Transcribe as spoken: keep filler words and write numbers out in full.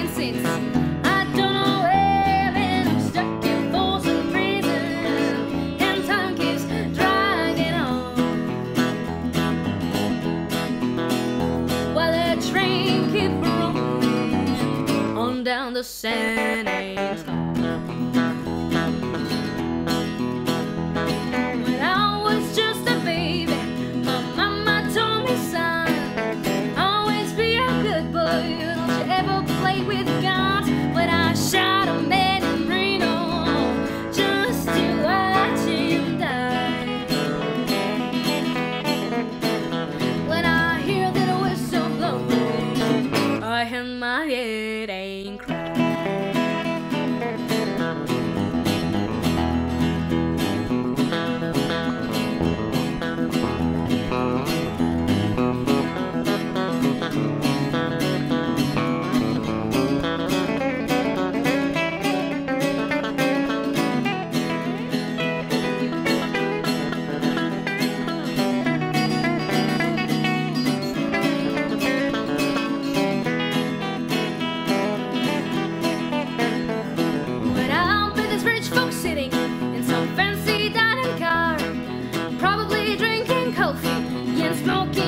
And since I don't know where, and I'm stuck in Folsom Prison, and time keeps dragging on, while the train keeps rolling on down the San Antonio. When I was just a baby, my mama told me, son, always be a good boy. Don't you ever play with guns. But I shot a man in Reno just to watch him die. When I hear that whistle blowing, I hang my head and cry. Sitting in some fancy dining car, probably drinking coffee and smoking